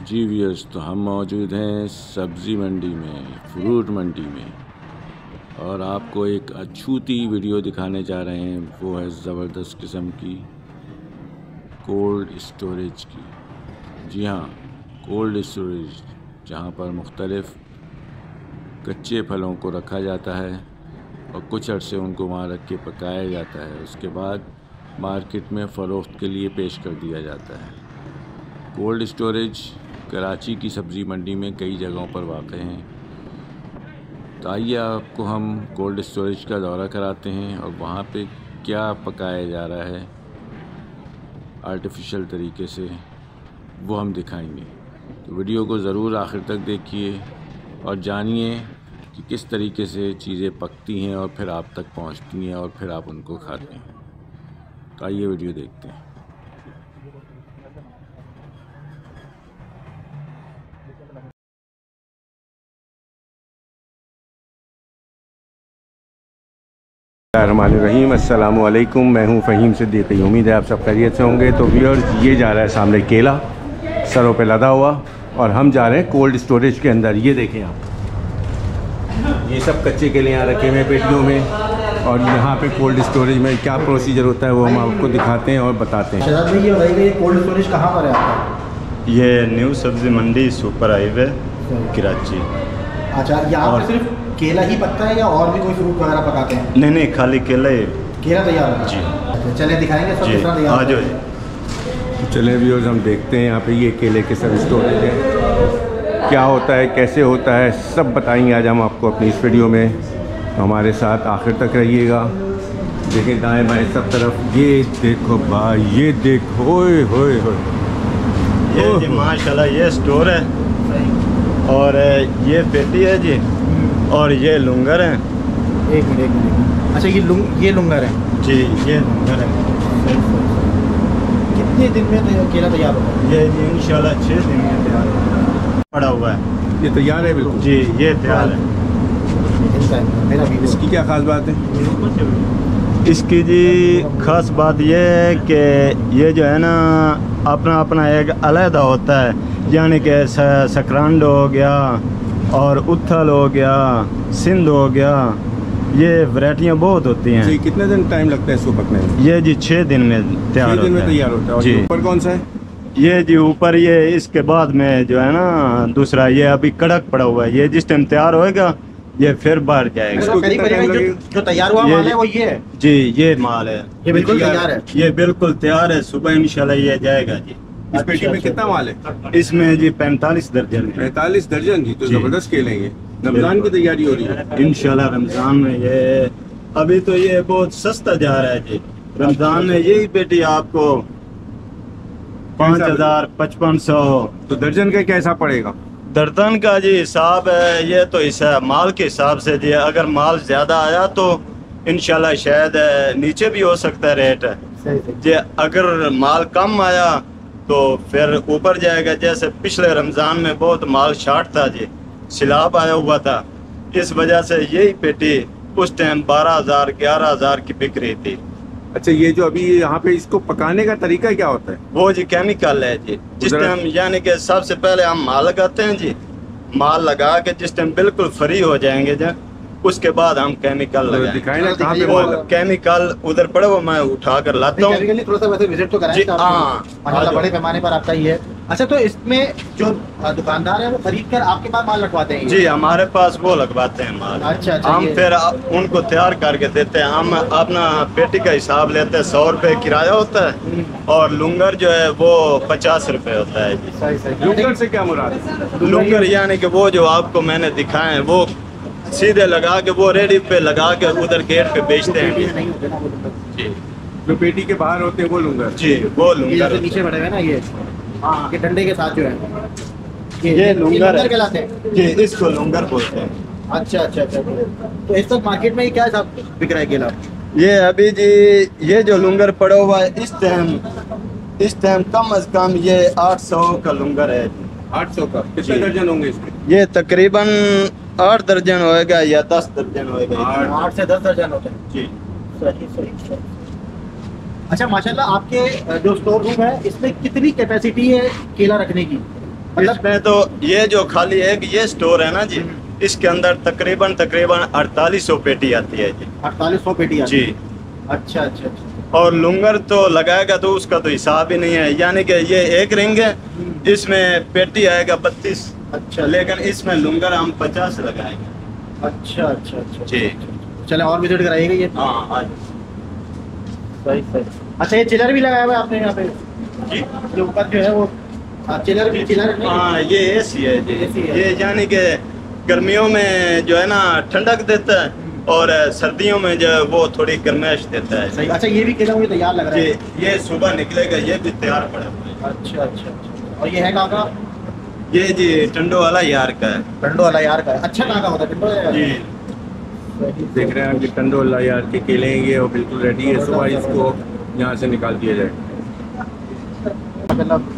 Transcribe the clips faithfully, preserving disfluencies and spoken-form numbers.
जी viewers, तो हम मौजूद हैं सब्ज़ी मंडी में, फ्रूट मंडी में, और आपको एक अछूती वीडियो दिखाने जा रहे हैं। वो है ज़बरदस्त किस्म की कोल्ड स्टोरेज की। जी हाँ, कोल्ड स्टोरेज, जहाँ पर मुख्तलिफ़ कच्चे फलों को रखा जाता है और कुछ अरसे उनको वहाँ रख के पकाया जाता है। उसके बाद मार्केट में फ़रोख्त के लिए पेश कर दिया जाता है। कोल्ड स्टोरेज कराची की सब्ज़ी मंडी में कई जगहों पर वाक़ हैं। तो आइए आपको हम कोल्ड स्टोरेज का दौरा कराते हैं और वहाँ पे क्या पकाया जा रहा है आर्टिफिशियल तरीके से, वो हम दिखाएंगे। तो वीडियो को ज़रूर आखिर तक देखिए और जानिए कि किस तरीके से चीज़ें पकती हैं और फिर आप तक पहुँचती हैं और फिर आप उनको खाते हैं। तो आइए वीडियो देखते हैं। रहीम अस्सलामु अलैकुम, मैं हूं फ़हीम सिद्दीकी। उम्मीद है आप सब खैरियत से होंगे। तो व्यूअर्स, ये जा रहा है सामने केला सरों पे लदा हुआ और हम जा रहे हैं कोल्ड स्टोरेज के अंदर। ये देखें आप, ये सब कच्चे केले यहाँ रखे हुए हैं पेटियों में, और यहाँ पे कोल्ड स्टोरेज में क्या प्रोसीजर होता है वो हम आपको दिखाते हैं और बताते हैं। शहजाद भाई, ये बताइए, ये कोल्ड स्टोरेज कहाँ पर है आपका? ये न्यू सब्ज़ी मंडी सुपर हाईवे कराची। अच्छा, यहाँ पर सिर्फ केला ही पकता है या और भी कोई फ्रूट वगैरह पकाते हैं? नहीं नहीं, खाली केला ही। केला तैयार होता है जी। अच्छा, चले दिखाएंगे सब किस तरह तैयार आ जाओ होता है। तो चलें व्यूअर्स, हम देखते हैं यहाँ पे ये केले के सब स्टोरेज है, क्या होता है, कैसे होता है, सब बताएंगे आज हम आपको अपनी इस वीडियो में। तो हमारे साथ आखिर तक रहिएगा। देखें दाएं बाएं सब तरफ, ये देखो भाई, ये देखो, होए होए होए, ये जी माशाल्लाह ये स्टोर है, और ये पेटी है जी, और ये लुंगर है। एक मिनट एक मिनट अच्छा, ये लुंग ये लुंगर है जी, ये लुंगर है। कितने दिन में तो केला तैयार होता है? ये जी इंशाल्लाह छः दिन में तैयार पड़ा हुआ है। ये तैयार है बिल्कुल जी, ये तैयार है। मेरा भी इसकी क्या ख़ास बात है? इसकी जी खास बात ये है कि ये जो है ना अपना अपना एक अलहदा होता है, यानी कि सकरांड हो गया और उथल हो गया, सिंध हो गया, ये वैरायटियाँ बहुत होती हैं। जी, कितने दिन टाइम लगता है इसको पकने में? ये जी छः दिन में तैयार होता है। दिन में तैयार होता है। और जी। ऊपर कौन सा है? ये जी ऊपर, ये इसके बाद में जो है ना दूसरा, ये अभी कड़क पड़ा हुआ है। ये जिस टाइम तैयार होएगा ये फिर बाहर जाएगा। इसको करीब करीब जो, जो तैयार हुआ माल है वो ये है जी, ये माल है, ये बिल्कुल तैयार है। ये बिल्कुल तैयार है, सुबह इंशाल्लाह ये जाएगा जी। इस पेटी में कितना माल है? इसमें जी पैंतालीस दर्जन है। पैंतालीस दर्जन जी, तो जी। जबरदस्त केले हैं। रमजान की तैयारी हो रही है इंशाल्लाह रमजान में। ये अभी तो ये बहुत सस्ता जा रहा है जी। रमजान में यही पेटी आपको पाँच हजार पचपन सौ तो दर्जन का कैसा पड़ेगा? दर्जन का जी हिसाब है, ये तो इस माल के हिसाब से जी। अगर माल ज्यादा आया तो इंशाल्लाह शायद नीचे भी हो सकता है रेट जी। अगर माल कम आया तो फिर ऊपर जाएगा। जैसे पिछले रमजान में बहुत माल शार्ट था जी, सिलाब आया हुआ था, इस वजह से यही पेटी उस टाइम बारह हजार ग्यारह हजार की बिक रही थी। अच्छा, ये जो अभी यहाँ पे इसको पकाने का तरीका क्या होता है? वो जी केमिकल है जी। जिस टाइम यानी कि सबसे पहले हम माल लगाते हैं जी, माल लगा के जिस टाइम बिल्कुल फ्री हो जाएंगे जी, उसके बाद हम केमिकल लगाएंगे। दिखाएं ना कहाँ पे वो माल है? केमिकल उधर पड़े, वो मैं उठा कर लाता हूँ। थोड़ा सा वैसे विजिट तो कराएं जी, साहब। हाँ। माशाल्लाह बड़े पैमाने पर आपका ये है। अच्छा, तो इसमें जो दुकानदार है वो खरीद कर आपके पास माल लगवाते हैं? जी, हमारे पास वो लगवाते हैं माल। अच्छा, अच्छा, हम ये- फिर उनको तैयार करके देते हैं। हम अपना पेटी का हिसाब लेते हैं, सौ रुपए किराया होता है, और लुंगर जो है वो पचास रुपए होता है जी। सही सही। लुंगर से क्या मुराद है? लुंगर यानी कि वो जो आपको मैंने दिखाए हैं, वो सीधे लगा के वो रेडी पे लगा के उधर गेट पे बेचते हैं नहीं होते ना वो लुंगर। जी। जो पेटी के बाहर होते हैं वो लुंगर। जी, वो ये लुंगर जैसे नीचे बड़े हुए ना, ये हाँ, ये डंडे के साथ जो है ये लुंगर है। कहलाते हैं जी, इसको लुंगर बोलते हैं। अच्छा अच्छा अच्छा। तो इस वक्त मार्केट में ये क्या हिसाब बिक रहा है केला? ये अभी जी ये जो लुंगर पड़ा हुआ है इस टाइम इस टाइम कम अज कम ये आठ सौ का लुंगर है। आठ सौ का कितने दर्जन होंगे इसमें? ये तकरीबन आठ दर्जन होएगा या दस दर्जन होएगा। आठ से दस दर्जन होते हैं जी। सही सही सही। अच्छा, माशाल्लाह आपके जो स्टोर रूम है इसमें कितनी कैपेसिटी है केला रखने की? मतलब इसमें तो ये जो खाली एक ये स्टोर है ना जी, इसके अंदर तकरीबन तकरीबन अड़तालीस सौ पेटी आती है जी। अड़तालीस सौ पेटी आती जी। है। अच्छा अच्छा अच्छा। और लुंगर तो लगाएगा तो उसका तो हिसाब ही नहीं है, यानी कि ये एक रिंग है, इसमें पेटी आएगा बत्तीस। अच्छा, लेकिन इसमें लुंगर हम पचास लगाएंगे। अच्छा अच्छा अच्छा जी। चले और विजिट कराइएगा ये। हाँ आज सही सही। अच्छा ये चिलर भी लगाया हुआ है आपने यहाँ पे जी, ये ऊपर जो है वो चिलर भी चिलर नहीं? हाँ ये एसी है जी। एसी है। ये यानी कि गर्मियों में जो है ना ठंडक देता है और सर्दियों में जो है वो थोड़ी गर्माइश देता है। सही। अच्छा ये भी केला मुझे तैयार लग रहा है। ये ये सुबह निकलेगा, ये भी तैयार पड़ा हुआ है। अच्छा अच्छा अच्छा। और ये है कहाँ का? ये जी टंडो वाला यार का है। टंडो वाला यार का है। अच्छा कहाँ का होता है टंडो वाला यार? जी। देख रहे हैं आप ये टंडोला यार के केले हैं, ये और बिल्कुल रेडी है। सुबह इसको यहाँ से निकाल दिया जाए। मतलब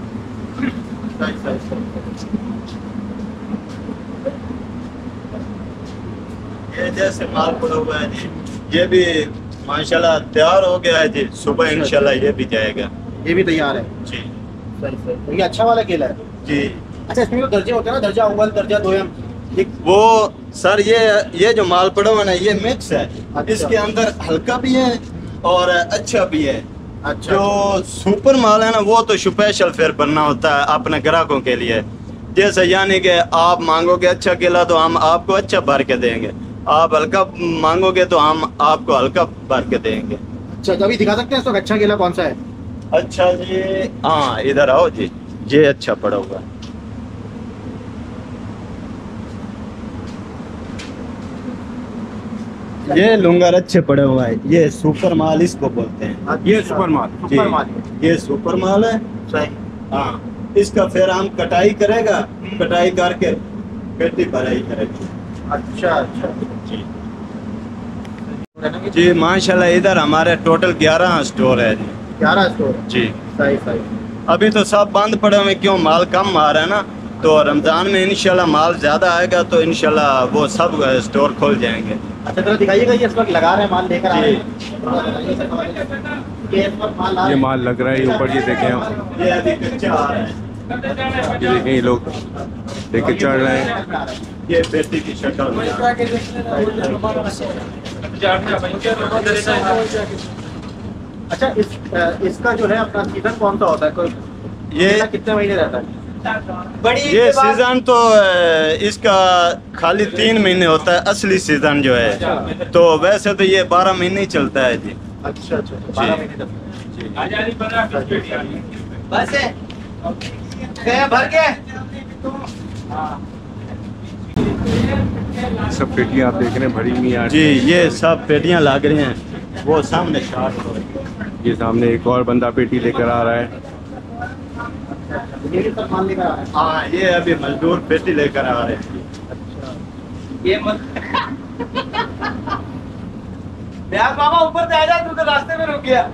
ये जैसे माल पड़ा हुआ है जी, ये भी माशाल्लाह तैयार हो गया है जी। सुबह इंशाल्लाह ये भी जाएगा। ये भी तैयार है। जी सही सही। तो ये अच्छा वाला केला है। जी। अच्छा इसमें जो दर्जे होते हैं ना, दर्जा अव्वल दर्जा दोयम, ये वो सर ये ये जो माल पड़ा हुआ है ना ये मिक्स है। अच्छा। इसके अंदर हल्का भी है और अच्छा भी है। अच्छा जो सुपर माल है ना वो तो स्पेशल फिर बनना होता है अपने ग्राहकों के लिए। जैसे यानी कि आप मांगोगे अच्छा केला तो हम आपको अच्छा भर के देंगे, आप हल्का मांगोगे तो हम आपको हल्का भर के देंगे। अच्छा तो अभी दिखा सकते हैं इस वक्त अच्छा केला कौन सा है? अच्छा जी, हाँ इधर आओ जी, ये अच्छा पड़ा हुआ है। ये लुंगर अच्छे पड़े हुआ है, ये सुपर माल इसको बोलते हैं। ये सुपर माल। जी, सुपर माल। ये सुपर माल है। सही। हाँ, इसका फिर हम कटाई करेगा, कटाई करके पेटी भराई करेगा। अच्छा अच्छा जी जी माशाल्लाह इधर हमारे टोटल ग्यारह स्टोर है जी। ग्यारह स्टोर। जी सही सही। अभी तो सब बंद पड़े हुए, क्यों माल कम आ रहा है ना, तो रमज़ान में इंशाल्लाह माल ज़्यादा आएगा तो इंशाल्लाह वो सब स्टोर खोल जाएंगे। अच्छा चलो दिखाइएगा ये इस वक्त लगा रहे हैं माल लेकर आ रहे जी। हैं। ये इस वक्त माल ला ये रहे हैं। माल लग रहा है ये ऊपर, ये देखें आप, ये अभी कच्चा आ रहा है। ये देखें ये लोग लेके चढ़ रहे हैं। ये पेटी की शक्ल में। अच्छा इस इसका जो है अपना सीजन कौन सा होता है? कोई ये केला कितने महीने रहता है? ये सीजन तो अ, इसका खाली तीन महीने होता है, असली सीजन जो है। तो वैसे तो ये बारह महीने ही चलता है जी। अच्छा अच्छा बारह महीने तक। बस है गया भर के। सब पेटियाँ आप देख रहे हैं भरी हुई यार। जी ये सब पेटियां लाग रही हैं, वो सामने शार्ट हो रही है। ये सामने एक और बंदा पेटी लेकर आ रहा है। ये भी सब माल लेकर आ रहे हैं। हाँ ये अभी मजदूर पेटी लेकर आ रहे हैं। ये मत यार मामा ऊपर से आ जा, तू तो रास्ते में रुक गया।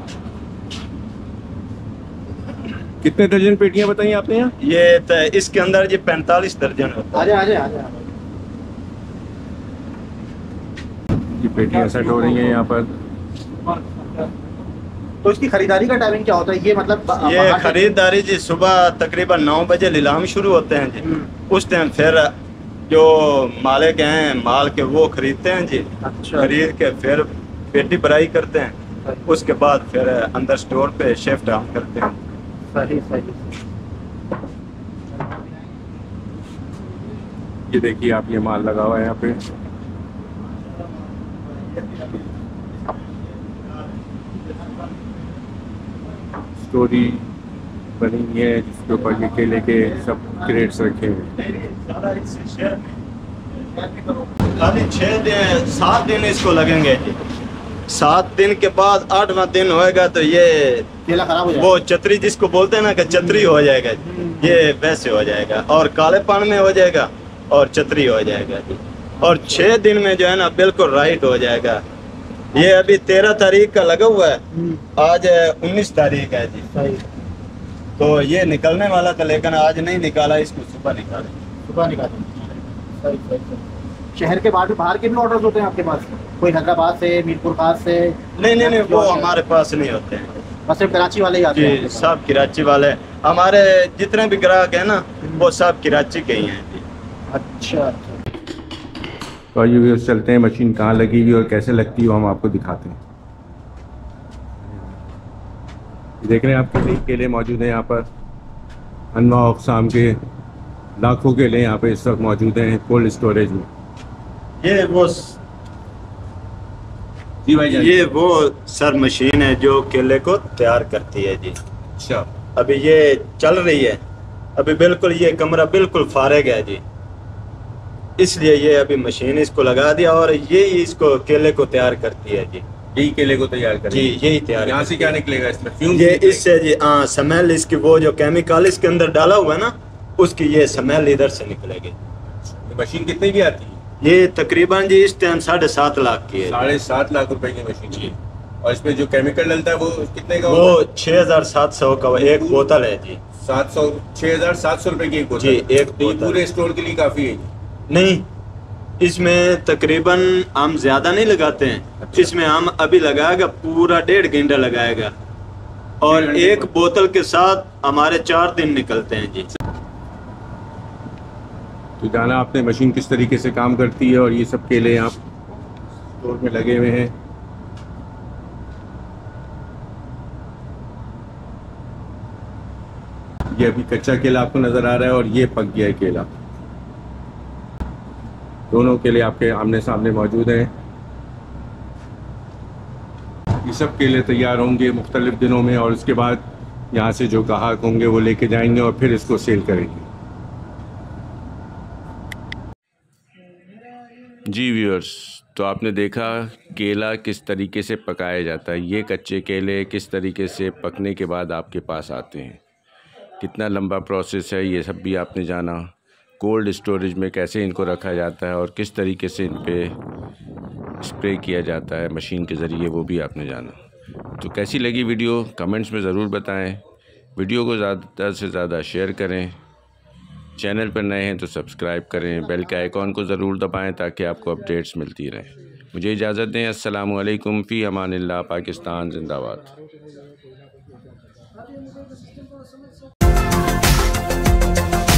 कितने दर्जन पेटियाँ बताई आपने यहाँ? ये तो इसके अंदर ये पैंतालीस दर्जन होता आजा आजा आजा। ये पेटियाँ सेट हो रही हैं यहाँ पर। तो इसकी खरीदारी का टाइमिंग क्या होता है? ये मतलब है। ये बाहर से- खरीदारी जी सुबह तकरीबन नौ बजे नीलाम शुरू होते हैं जी। हम्म। उस टाइम फिर जो मालिक हैं माल के वो खरीदते हैं जी। अच्छा। खरीद के फिर पेटी भराई करते हैं, उसके बाद फिर अंदर स्टोर पे शिफ्ट हम करते हैं। सही सही। ये देखिए आप, ये माल लगा हुआ है यहाँ पे। स्टोरी बनी हुई है जिसके ऊपर ये केले के सब क्रेट्स रखे हैं। खाली छः दिन सात दिन इसको लगेंगे जी। सात दिन के बाद आठवां दिन होएगा तो ये केला खराब हो जाएगा। वो चतरी जिसको बोलते हैं ना कि चतरी हो जाएगा जी, ये वैसे हो जाएगा और काले पान में हो जाएगा और चतरी हो जाएगा जी। और छः दिन में जो है ना बिल्कुल राइट हो जाएगा। ये अभी तेरह तारीख का लगा हुआ है, हम्म, आज उन्नीस तारीख है जी। सही। तो ये निकलने वाला था लेकिन आज नहीं निकाला, इसको सुबह निकाले। सुबह निकालें। सही सही सही। शहर के बाहर बाहर के भी ऑर्डर्स होते हैं आपके पास? कोई हैदराबाद से, मीरपुर खास से? नहीं नहीं नहीं वो हमारे पास नहीं होते हैं। बस सिर्फ कराची वाले ही आते जी हैं? सब कराची वाले, हमारे जितने भी ग्राहक हैं ना वो सब कराची के ही हैं जी। अच्छा। तो आइए व्यूअर्स चलते हैं, मशीन कहाँ लगी हुई और कैसे लगती है वो हम आपको दिखाते हैं। देख रहे हैं आप केले केले मौजूद हैं यहाँ पर, अनवा अक़साम के लाखों केले यहाँ पे इस वक्त मौजूद हैं कोल्ड स्टोरेज में। ये वो जी भाई ये वो सर मशीन है जो केले को तैयार करती है जी। अच्छा, अभी ये चल रही है, अभी बिल्कुल ये कमरा बिल्कुल फारिग है जी, इसलिए ये अभी मशीन इसको लगा दिया और ये इसको केले को तैयार करती है जी। यही केले को तैयार करें जी यही तैयार। यहाँ से क्या निकलेगा इसमें? फ्यूम ये इससे जी हाँ स्मेल, इसकी वो जो केमिकल इसके अंदर डाला हुआ है ना उसकी ये स्मेल इधर से निकलेगी। मशीन कितने की आती है? ये तकरीबन जी इस टाइम साढ़े सात लाख की है। साढ़े सात लाख रुपए की मशीन जी। और इसमें जो केमिकल डलता है वो कितने का? वो छः हजार सात सौ का एक बोतल है जी। सात सौ छः हजार सात सौ रुपए की एक बोतल जी एक तो ये पूरे स्टोर के लिए काफी है? नहीं, इसमें तकरीबन हम ज्यादा नहीं लगाते हैं। अच्छा। इसमें हम अभी लगाएगा पूरा डेढ़ घंटा लगाएगा और एक बोतल के साथ हमारे चार दिन निकलते हैं जी। तो जाना आपने मशीन किस तरीके से काम करती है और ये सब केले यहाँ स्टोर में लगे हुए हैं। ये अभी कच्चा केला आपको नजर आ रहा है और ये पक गया है केला। दोनों केले आपके आमने सामने मौजूद हैं। ये सब केले तैयार होंगे मुख्तलिफ दिनों में और उसके बाद यहाँ से जो ग्राहक होंगे वो लेके जाएंगे और फिर इसको सेल करेंगे। जी व्यूअर्स, तो आपने देखा केला किस तरीके से पकाया जाता है। ये कच्चे केले किस तरीके से पकने के बाद आपके पास आते हैं, कितना लंबा प्रोसेस है ये सब भी आपने जाना। कोल्ड स्टोरेज में कैसे इनको रखा जाता है और किस तरीके से इन पे स्प्रे किया जाता है मशीन के ज़रिए, वो भी आपने जाना। तो कैसी लगी वीडियो कमेंट्स में ज़रूर बताएं। वीडियो को ज़्यादा से ज़्यादा शेयर करें। चैनल पर नए हैं तो सब्सक्राइब करें, बेल के आइकॉन को ज़रूर दबाएं ताकि आपको अपडेट्स मिलती रहें। मुझे इजाज़त दें। अस्सलामु अलैकुम, फ़ी अमानिल्लाह। पाकिस्तान जिंदाबाद।